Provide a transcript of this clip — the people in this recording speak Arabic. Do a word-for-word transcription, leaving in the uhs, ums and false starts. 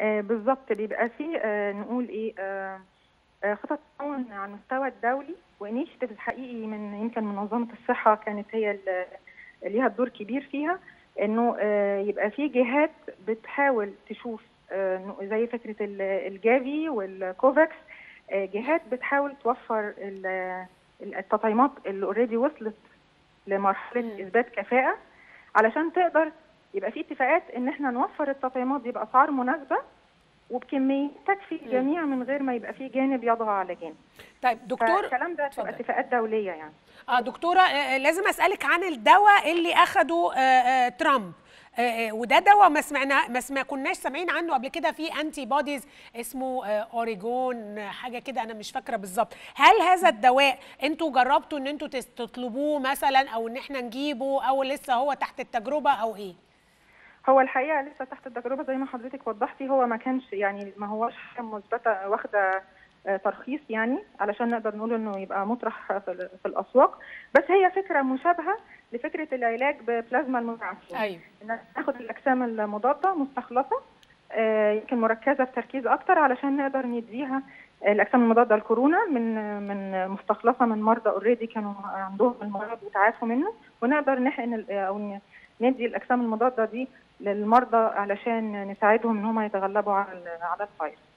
آه بالظبط، بيبقى فيه آه نقول ايه آه آه خطط تعاون على المستوى الدولي وانيشيتيف الحقيقي من يمكن منظمه الصحه كانت هي اللي ليها دور كبير فيها، انه آه يبقى في جهات بتحاول تشوف آه زي فكره الجافي والكوفاكس، آه جهات بتحاول توفر التطعيمات اللي اوريدي وصلت لمرحله م. اثبات كفاءه، علشان تقدر يبقى في اتفاقات ان احنا نوفر التطعيمات دي باسعار مناسبه وبكميه تكفي الجميع من غير ما يبقى في جانب يضغى على جانب. طيب دكتور، الكلام ده تبقى اتفاقات دوليه يعني. اه دكتوره، آه لازم اسالك عن الدواء اللي اخده آه آه ترامب، آه وده دواء ما سمعنا ما سمع كناش سامعين عنه قبل كده، في انتي بوديز اسمه آه اوريجون حاجه كده، انا مش فاكره بالظبط. هل هذا الدواء انتوا جربتوا ان انتوا تطلبوه مثلا، او ان احنا نجيبه، او لسه هو تحت التجربه، او ايه؟ هو الحقيقه لسه تحت التجربه زي ما حضرتك وضحتي، هو ما كانش يعني ما هوش مثبته واخده ترخيص يعني علشان نقدر نقول انه يبقى مطرح في الاسواق، بس هي فكره مشابهه لفكره العلاج ببلازما المتعفن. ايوه، ان ناخد الاجسام المضاده مستخلصه يمكن مركزه بتركيز اكتر علشان نقدر نديها الاجسام المضاده للكورونا من من مستخلصه من مرضى اوريدي كانوا عندهم المرض وتعافوا منه، ونقدر نحقن او ندي الاجسام المضاده دي للمرضى علشان نساعدهم ان هم يتغلبوا على على الفيروس.